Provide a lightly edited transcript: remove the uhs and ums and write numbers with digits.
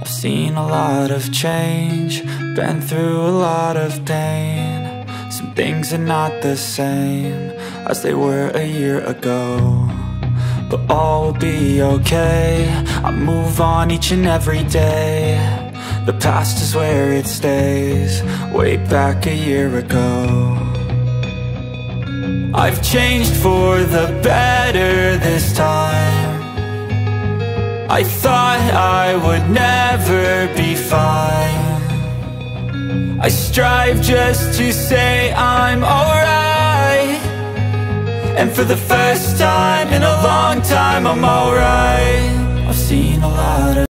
I've seen a lot of change, been through a lot of pain. Some things are not the same as they were a year ago, but all will be okay. I move on each and every day. The past is where it stays, way back a year ago. I've changed for the better this time. I thought I would never be fine. I strive just to say I'm alright, and for the first time in a long time I'm alright. I've seen a lot of